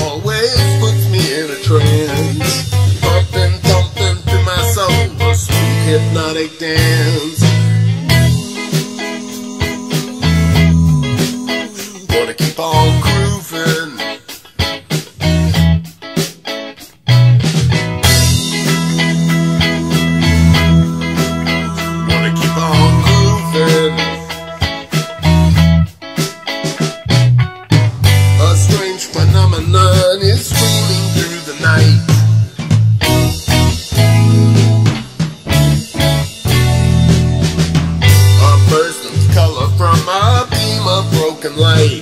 always puts me in a trance. Pumping, thumping through my soul, a sweet hypnotic dance. Wanna keep on grooving. Wanna keep on grooving. A strange phenomenon is streaming through the night. A burst of color from a beam of broken light.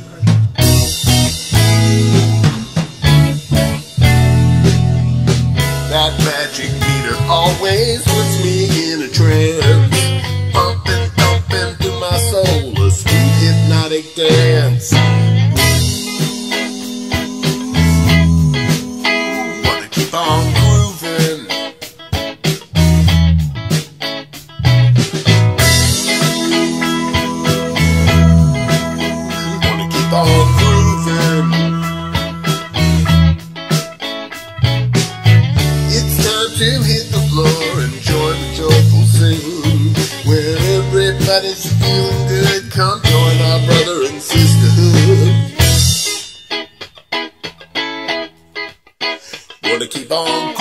That magic meter always puts me in a trance. Pumping, thumping through my soul, a sweet hypnotic dance. Wanna keep on grooving. Wanna keep on grooving. It's time to hit the floor and join the joyful scene, where everybody's feeling good. Come join our brother and sisterhood. Wanna keep on